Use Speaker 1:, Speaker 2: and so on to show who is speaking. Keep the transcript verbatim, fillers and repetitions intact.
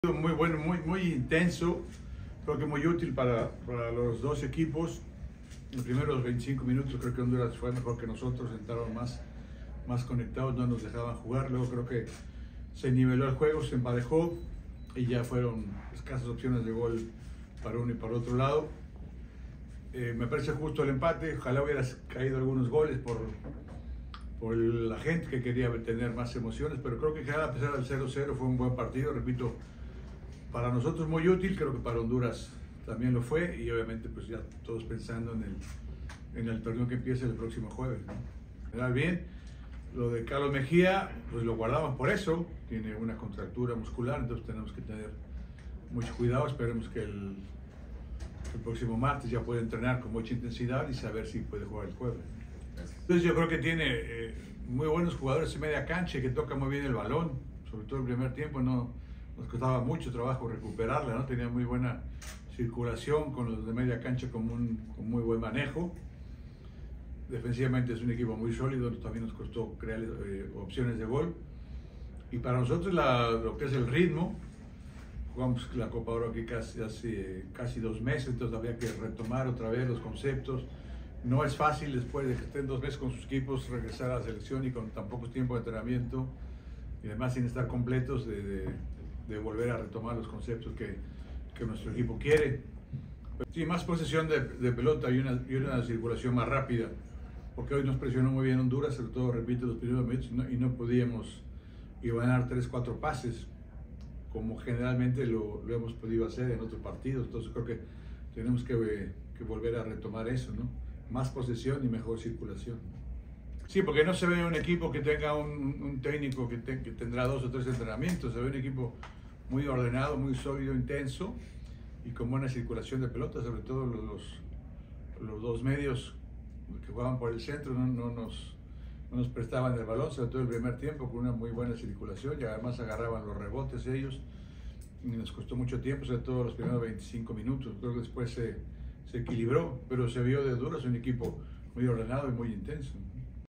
Speaker 1: Muy bueno, muy, muy intenso, creo que muy útil para, para los dos equipos. Los primeros veinticinco minutos creo que Honduras fue mejor que nosotros, entraron más, más conectados, no nos dejaban jugar. Luego creo que se niveló el juego, se emparejó y ya fueron escasas opciones de gol para uno y para otro lado. Eh, me parece justo el empate, ojalá hubiera caído algunos goles por, por la gente que quería tener más emociones, pero creo que en general, a pesar del cero cero, fue un buen partido, repito. Para nosotros muy útil, creo que para Honduras también lo fue, y obviamente pues ya todos pensando en el, en el torneo que empieza el próximo jueves, ¿no? General bien, lo de Carlos Mejía pues lo guardamos por eso, tiene una contractura muscular, entonces tenemos que tener mucho cuidado, esperemos que el, que el próximo martes ya pueda entrenar con mucha intensidad y saber si puede jugar el jueves. Entonces yo creo que tiene eh, muy buenos jugadores en media cancha que tocan muy bien el balón, sobre todo el primer tiempo no nos costaba mucho trabajo recuperarla, ¿no? Tenía muy buena circulación con los de media cancha con, un, con muy buen manejo. Defensivamente es un equipo muy sólido, también nos costó crear eh, opciones de gol. Y para nosotros la, lo que es el ritmo, jugamos la Copa Oro aquí casi, hace casi dos meses, entonces había que retomar otra vez los conceptos. No es fácil después de que estén dos meses con sus equipos regresar a la selección y con tan poco tiempo de entrenamiento y además sin estar completos de, de de volver a retomar los conceptos que, que nuestro equipo quiere. Sí, más posesión de, de pelota y una, y una circulación más rápida, porque hoy nos presionó muy bien Honduras, sobre todo, repito, los primeros minutos, y no, y no podíamos ganar tres, cuatro pases, como generalmente lo, lo hemos podido hacer en otros partidos. Entonces creo que tenemos que, que volver a retomar eso, ¿no? Más posesión y mejor circulación. Sí, porque no se ve un equipo que tenga un, un técnico que, te, que tendrá dos o tres entrenamientos, se ve un equipo muy ordenado, muy sólido, intenso y con buena circulación de pelota, sobre todo los, los dos medios que jugaban por el centro no, no, nos, no nos prestaban el balón, sobre todo el primer tiempo, con una muy buena circulación y además agarraban los rebotes ellos y nos costó mucho tiempo, sobre todo los primeros veinticinco minutos. Creo que después se, se equilibró, pero se vio de Honduras un equipo muy ordenado y muy intenso.